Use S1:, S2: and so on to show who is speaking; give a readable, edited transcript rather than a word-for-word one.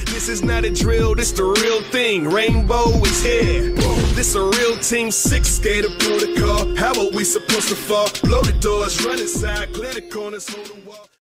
S1: This is not a drill, this the real thing. Rainbow is here. This a real team 6 skater protocol. How are we supposed to fall? Blow the doors, run inside, clear the corners, hold the wall.